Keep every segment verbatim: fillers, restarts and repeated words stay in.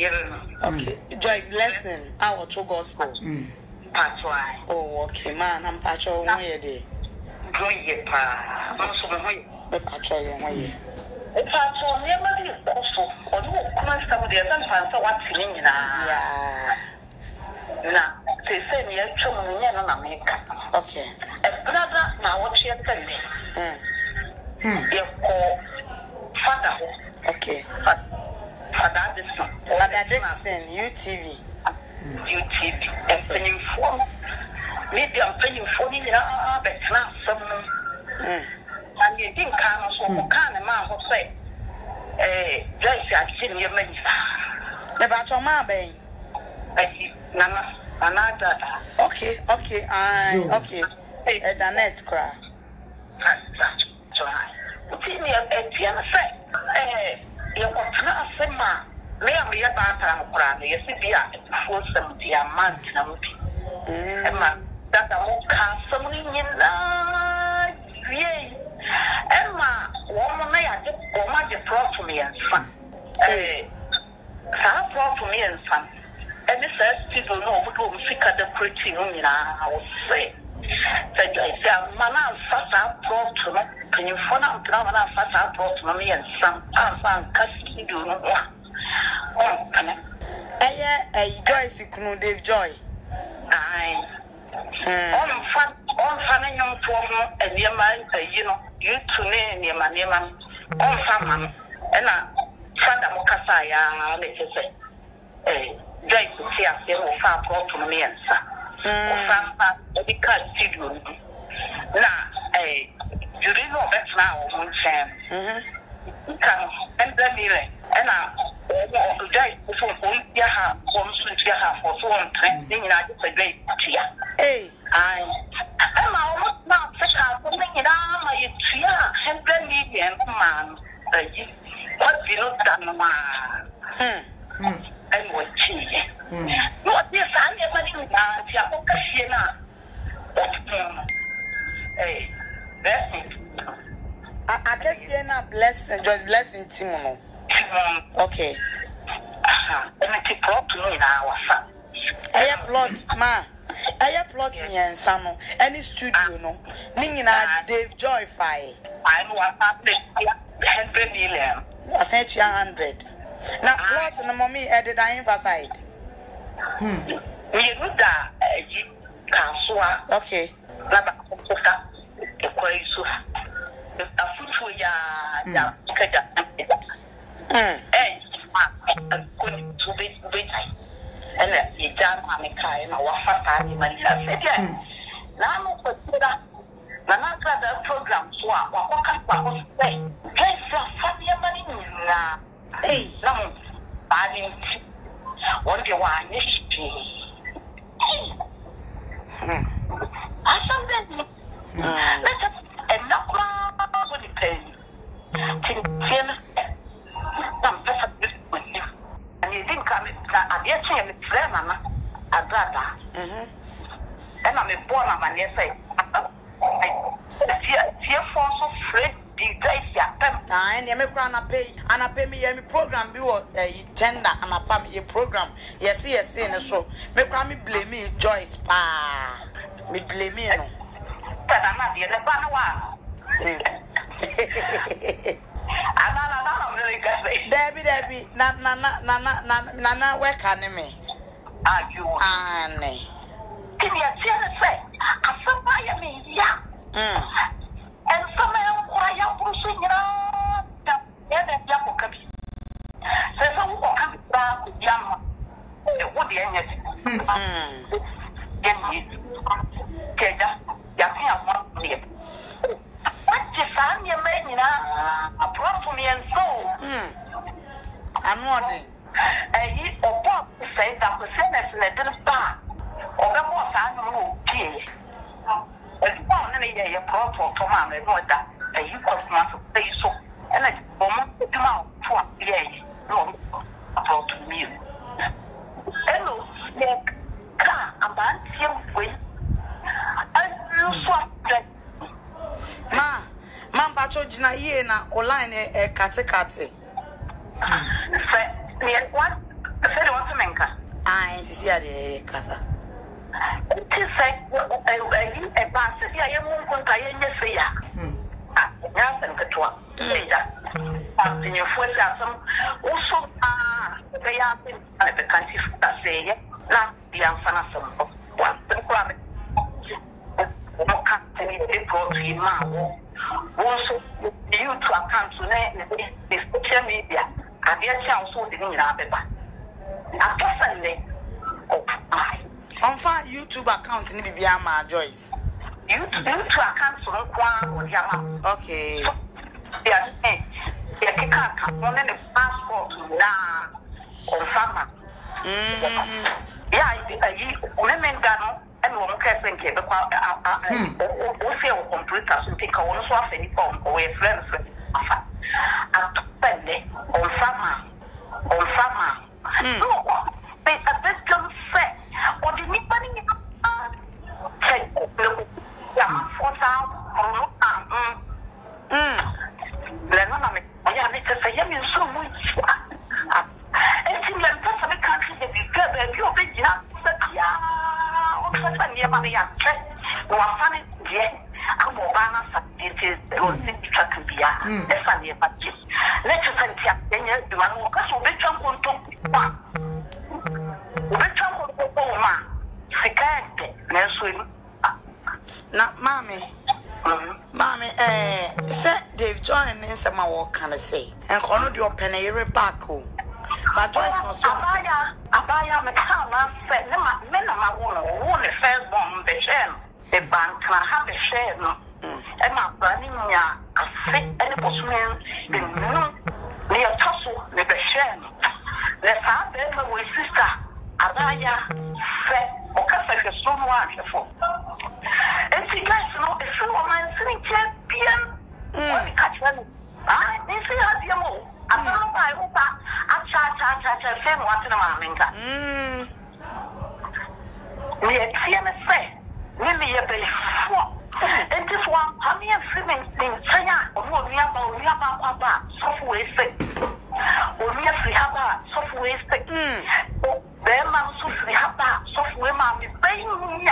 Okay, Joyce Blessing, our two gospel. That's why. Oh, okay, man, I'm patcho one year day. Go ye pa. I'm so going. But patcho one year. It's also never also. Or you come some of the other fans are watching now. Yeah. Now, they say me a chum in America. Okay. A brother, now what you're telling me. Hmm. You call father. Okay. Father Dixon. Father Dixon, U T V. U T V. And penny for maybe I'm paying for you, but not some. And you didn't come so kind of man who say, eh, Joyce, I've seen your many. The battle, my baby. I see, Nana, another. Okay, okay, I, okay. A Danette cry. That's right. See me at the other side. Eh, you're not a man. Me am here about time cry. You see, we are for seventy a month. Emma, that I won't cast somebody in love. Yea, Emma, woman, I just go much brought to me and son. Eh, I brought to me and son. And this says people know who will figure the pretty woman. I will say, said I say, Mana, fast I brought to me. Can you phone out now? And I fast I brought to me and some. I found custody do not want. Oh, can I? Eh, eh, Joyce, you know, Dave Joy. Aye. On fun, on fun, young form, and near my, you know, you to name near my name. On some, and I found a Mokasaya, let us say, eh, Joyce, see, I feel far brought to me and son. Some, because you do. Now, eh, you didn't know that's now, one chance. Come and then me, and I. Joyce, before home, yeah, home sweet, yeah, for so long, training, I just a great tear. Hey, I am almost not such a woman in my tear, and then me and man, what you know, done, man, and what she, what this I never knew that you are hey, that's it. I guess you're not blessing, just blessing Timono. Okay. Uh-huh. And it's brought to me now, son. I plot, ma. I plot me and Samo. Any studio, no. Ningina Dave Joy Fire. I know a hundred million. I sent you a hundred. Now, plot and the mommy added I emphasize. Hmm. You know that you can't. Okay. Laba, the question. A foot for ya, Hmm. Eh, I'm going to be waiting. And you jam on a car and a waffle party. Now, I'm going to that. Nana program, so I walk say, guess your family money. Hey, no, I didn't. What do you want? I something. Let's and not what you pay. And you didn't come at your chain, it's them, a brother. And I'm a born of an essay. Fear force of Fred, the guys, and you make run a pay, and I pay me a program, you are a tender, and I pay me a program. Yes, yes, and so make me blame me, Joyce, pa. Me blame me, no. But I'm not the other one. Debbie, Debbie, na na na na na na na where can me? Are you? Anne. Give me a chance, say. I saw by me, yeah. And some why you pushing it out. Yeah, that young can be. Says, oh, come back with young. What the end? Hm. Get me. Get up. You can't want me. What is on your man? A problem and so. I'm wondering. And he or Bob said that the sentence in a little bar. Or the more I know, key. As one any a problem to man and what that. And you got to say so. And I almost put him out for a day. No, about to me. Hello, snake. Car, a man, you win. And you swap that. Ma, Mamba Chojina Yena, Oline, a kate kate. Say, me at one, Say what to menka. Ah, sisi ade kasa. Ti say a pass ya ye mun kon ka ye nyese ya. Ah, ya san ka toa. Eja. Continue for some also ah they are in the country say na dia fana some one the crime no company they go to ma also you to account to the social media and their chance so the na beba personally on fa YouTube account ni bibia ma Joyce YouTube account so kwa o dia ma okay yeah ya kika ka one the passport na confirm mm ya yi umemenda no and wo mka senke be kwa o se o computer so tika wono so afeni form o e friends afa atpende confirm confirm no be a bit come say o di mi pani ni say ya for sound for no mm Lena na me oya me tse ya mi so mu ah enti me ntsa me kan se bi ga ba bi o be jina se ya o tsa ni ma ya tse no afane je amo ba na sa tete o se tsa kbia e fa ni ba ji le tse senti ya nya du ma no ka so be twa nkonto pa o be twa nkonto ko ma se ka ete na so ni na mami Mommy, eh, say Dave John in some more can I say, and Cono do open a year back home. But Joyce was so Abaya, Abaya, Macana said, men of my woman, who the first bomb, the sham, the bank can have a sham, and my burning ya, a sick and a postman, the moon, near tussle, with the sham. Let's have them with sister, Abaya, said, or Catholic, so wonderful. And she guys know the full woman sitting champion. Mm. Catch them. Ah, they say, I am all. I don't know why I hope I chat, chat, chat, chat, same what in a maminka. Hm. We are T M S A. Really, a very four. And this one, how many swimming things? Saya, or we have a we have a software sick. Or we have a software sick. Hm. Then, man, software software, mammy, baby,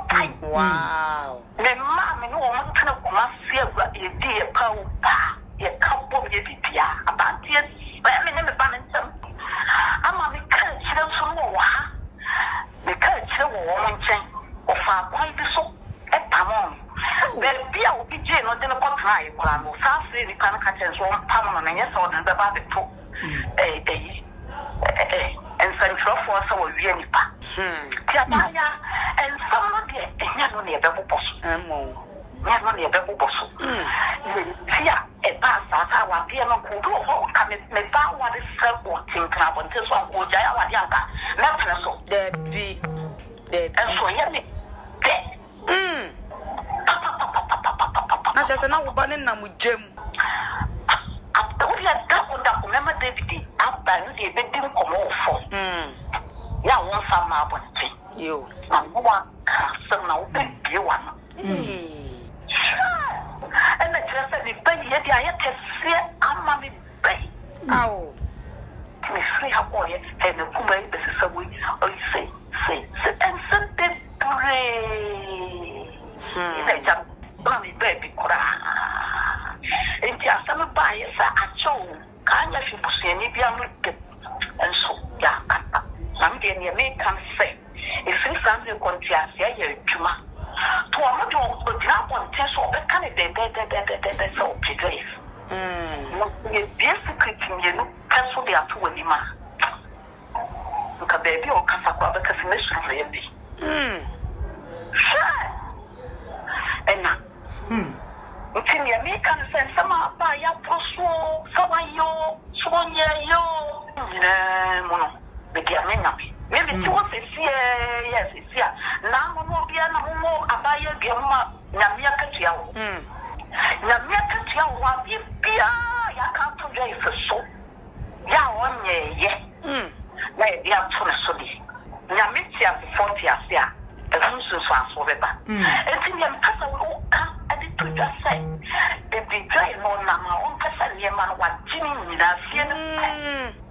wow. The mammy, no one can come see what you did, power, your couple of your dear, about this, but I mean, the balance. I'm a catch them some more. The catch a woman chain of our quite so at Tamon. There be a B J not in a contract, but I'm fast really can't catch us one pound and yes, or the body too. Eh, eh, and Central Force will be any pa. Hmm. And some of the never near double boss. Never near double boss. Here, a pass as our dear uncle who come in the power is self-working club until one will die our younger. Nothing so. There be dead. And so, yeah, dead. Hm. Not just another banana with Jim. Remember David, after the bedroom come off. Hm. Yeah, one farmer was you. And one castle now, baby, one. Sure. And I just said, the baby, I had to see a mommy bay. Oh. Me free her boy, and the woman is a way, or say, say, say, and something pray. They just mommy baby cry. And just some bias at home. Can't you see any be a and so, yeah, I'm getting a make can say. If you something contrast, yeah, you're tuma. To a much of drop on test or a candidate, that's all today. Hm, basically, you know, cancel the two of them. Look at baby or Casaqua because mission really. Hm, sure. And now, hm, it's in your make can send some up by your pro, so I yo, so yo, no, the Germany. Maybe two of the yes, it's here. Now, no, be a more about your Germa, Namia Katia. Hm. Namia Katia, one be Pia, ya can't today for so. Ya one ye, ye. Hm. Where they are to study. Namitia forty as ya, a Lucius was forever. And in your person will come and it to just say, if they try more now, my own person, your man, what Jimmy, that's here.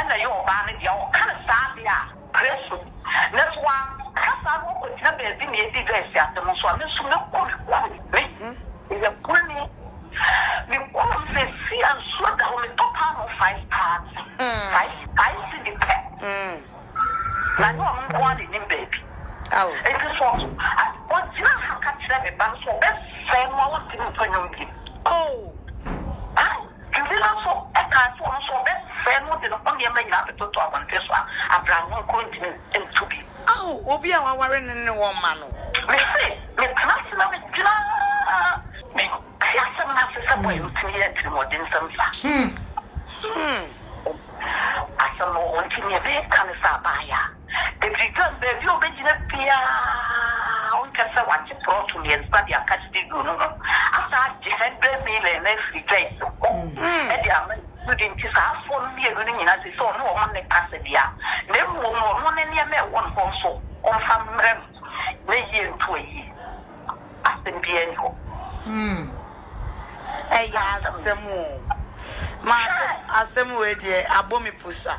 and the young man, your kind of sadia, press. That's why Casa would never be a diverse at the most one. So, no, is a pony. We want to see and so down the top of five parts. I see the pet. I know I'm wanting him, baby. Oh, it is also. What you have catch them, but so best say more for you. Oh, you will also a car for so best say more than only a man have to talk on this one. A brand new continent to be. Oh, we'll be our warren in the woman. We say, we cannot know it. Me, I have some master to me to more than some facts. Hmm. I saw no one to me a big kind of sabaya. If you come there, you'll be in a pier. I can say what you brought to me and study a catch the good. After I defended me and every day. And the other didn't kiss our phone me running in as I saw no one in Passadia. Never one any other one also on some rem. They year to a year. I think the end. Hmm. Hey, yes, some more. Master, asemu edie abomi pusa.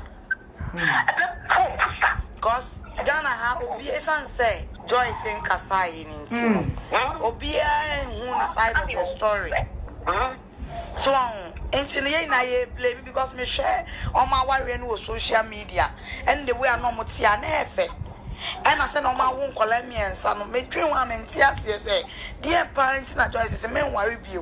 Cause Ghana ha obi esan say Joyce in Kasai in Intimo. Obi who the side of the story. So Intini na ye blame because me share on my warrior no social media and the way I know mutia na efe. And I said on my won collect me and son me dream one and tears say dear parents na Joyce say me worry bi.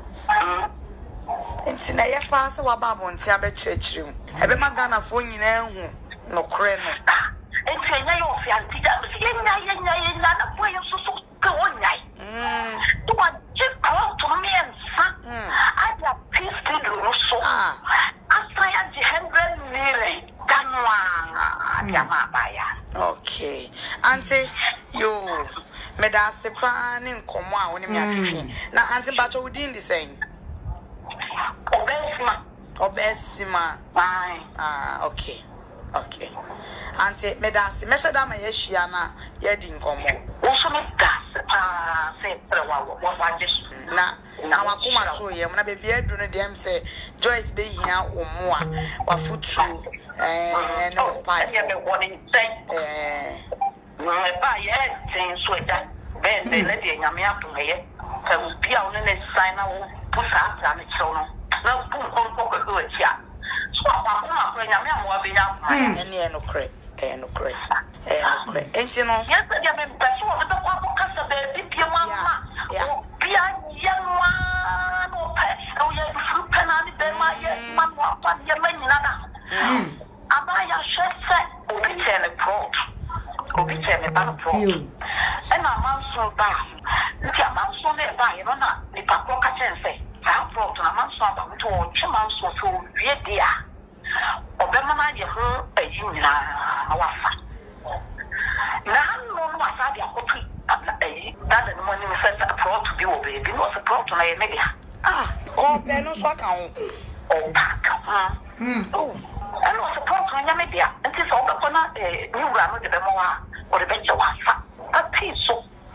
It's na ye fast wa babo nti abechechiri mu ebe magana fo nyina hu no kre no enti enya yo fi anti da ye nya ye nya ye na na fo ye so so ka onyai mm to wa je ko to me ensa I da peace to do so after ya je one hundred million danwa jama baya. Okay auntie yo me da sepa ni nkomo a woni me atwetwe na auntie bacho within the same Obesima. Obesima. Fine. Ah, okay. Okay. Auntie, me dance. Me say that my yeshia na yedi nkomo. Also me dance. Ah, say prewa what what this. Na na wakuma to ye. Na baby edu no dem say Joyce be hia omoa. Wafutu eh no pa. Eh. Eh. Me ba ye tin so da. Ben be let ye nyame ato ye. Ka bia wo ne sign na wo pusa asa me chono. Na pun kon ko ko chia. So wa ko ma ko nyame amoa be nya. Ene no kre. Eh no kre. Eh no kre. Enti no. Yes, ya me peso wo to ko kasa be bi mama. O bia yanwa no pe. O ye fu penani be ma ye ma wa pa ye ma nyina na. Mm. Aba ya shese obi tele pro. Obi tele ba pro. E na man so ba. Nti man so ne ba ye no na ni pa ko ka chense. Ha pro to na man so ba to o chuma so so wie dia. Obema na ye ho ayi nyina awafa. Na no no wasa dia ko tu ayi da da no ni se pro to bi wo be bi no se pro to na ye media. Ah, ko be no so ka ho. O pa ka. Mm. Oh. And no support to na media. Nti so ba ko na eh ni wura no de be mo wa o de be je wasa. A piece.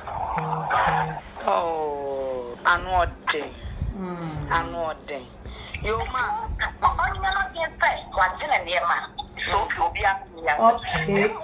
Oh, anode. Hmm, anode. Yo ma, on na get pay, what din na ma. So you be up here. Okay.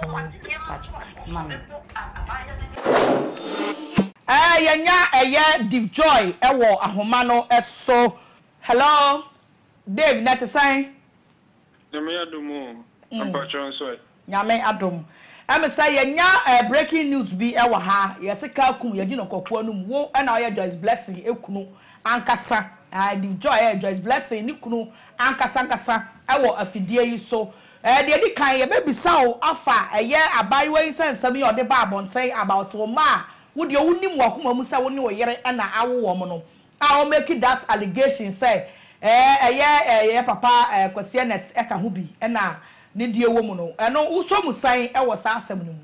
Eh, yenya eye Div Joy ewo ahoma no eso. Hello. Dave na te sign. Nyame adumu. Apacho nso. Nyame adum. Em say yenya breaking news bi ewo ha. Yesika kum yedi no kokko anum wo na oye Joyce Blessing ekunu ankasa. Ah Div Joy Joyce Blessing ni kunu ankasa ankasa ewo afidie yi so. Eh de di kan ye bebisa o afa eye abayewa insensam ye ode ba abonten about o ma wo de wonim wakoma mu say wo ne wo yere na awo wo mo no. Ah o make that allegation say eh eye eye papa eh Kwasi Ernest eka ho bi na ne die wo mu no eno uso mu san e wo sa asem no mu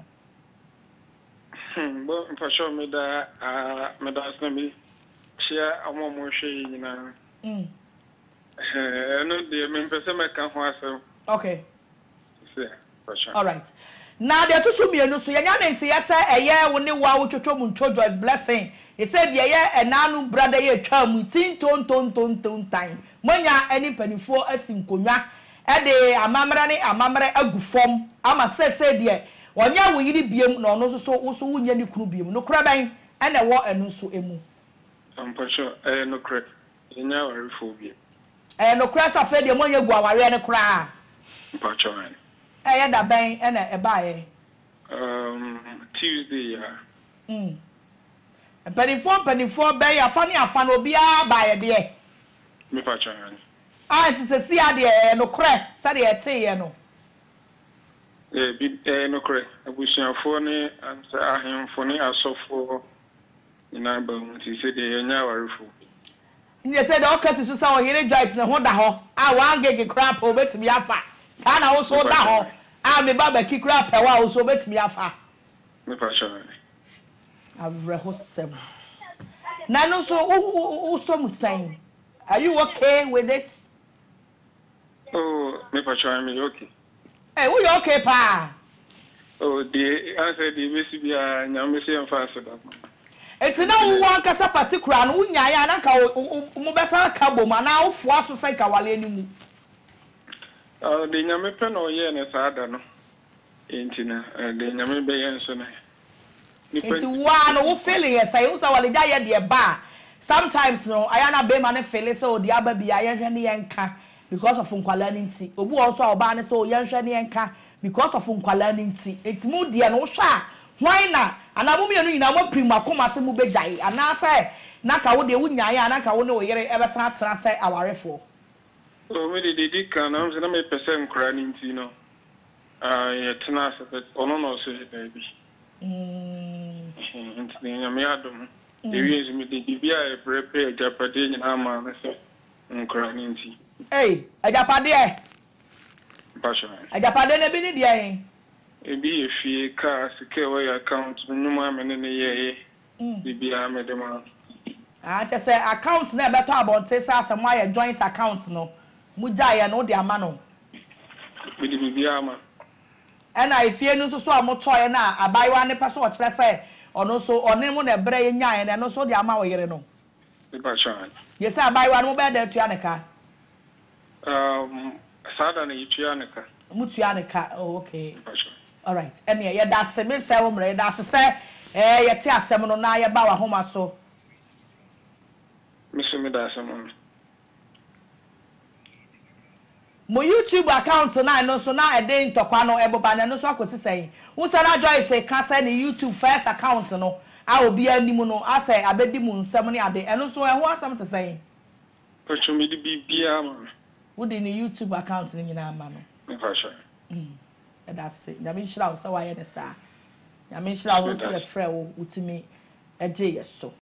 hmm bo for sure me da ah me da asna mi chia amo mo hwe nyina mm eh no de me pese me ka ho asem okay yeah for sure all right now there to so mienu so yanya ne ntia se eye wo ne wa wo twotwo mu ntwo Joyce Blessing he said ye ye enanu brother ye twa mu tin ton ton ton ton tan monya ani panifo asinkonwa e de amamre ne amamre agufom ama sese de onya wo yiri biem na ono so so wo so wunya ni kunu biem no kura ban e na wo enu so emu ampacho eh no kra nya warefo biem eh no kura sa fe de mo nya gu aware ne kura ampacho an eh ya da ban e na e ba ye um Tuesday ya mm penifo penifo be ya fa ni afa no bia ba ye de me pacho an ah ti se si ade no kura sa de ete ye no eh bi eh no kra abusuafo ne ansa ahemfo ne asofo ina ba mu ti se de nya warefo nye se de okasi so sa o here Joyce ne ho da ho ah wan gege kura pa obetimi afa sa na wo so da ho ah me baba ki kura pa wa wo so obetimi afa me pacho an avrehosem na no so wo so musan are you okay with it oh me pacho an me okay hey we okay pa oh the answer the besi bia nyame se emfa so da eti na wo ankasa particular no unya ya na ka mo besa ka bom na wo fo aso sai ka wale ni mu ah de nyame pe no ye ne saada no entina de nyame be ye nso na eti wa no wo feeling yes sai wo sa wale ja ye de ba sometimes no aya na be ma ne feel so di aba bia ye hwe ne ye nka because of nkwala ni nti obu also oba ne so ye hwe ne ye nka because of nkwala ni nti eti mu de no hwa why na anamu mienu nyina mo prim akoma se mu bejai anase na ka wo de wunya ya na ka wo ne wo yere e be san atena se awarefo o me de de kan na me na me pese nkra ni nti no ah ye tena se ono no so de bi mm nti ne me adom e wi ezu me de bia e prepare japade nyina ma na se nkra ni nti eh ajapade e passion ajapade ne bi ni de yen ebi efie ka sike we account nyuma amene ne ye bibia medema ah che say account na beto abonte say asem aye joint account no muja ye no de ama no bidi bibia ama ena efie no so so amotoye na abaiwa ne peso o kire say ono so one mu na bre ye nyae na no so de ama wo yere no e ba chan ye say abaiwa no be da tua ne ka um sada na yitua ne ka mu tua ne ka oh okay all right ene ye da se me say wo mre da se say eh ye ti asem no na ye ba wa homa so miso me da asem mo YouTube account na no so na e de ntokwa no e boba na no so akosi say wo say na Joyce ka say ni YouTube first account no a obi animu no a say abedi mu nsem ne ade eno so e ho asem te say pacho me di bibia ma wo di ni YouTube account ni nyina ama no me fashion mm e da se nyame nhira wo say wa ye ne sa nyame nhira wo so e frɛ wo utimi e je yeso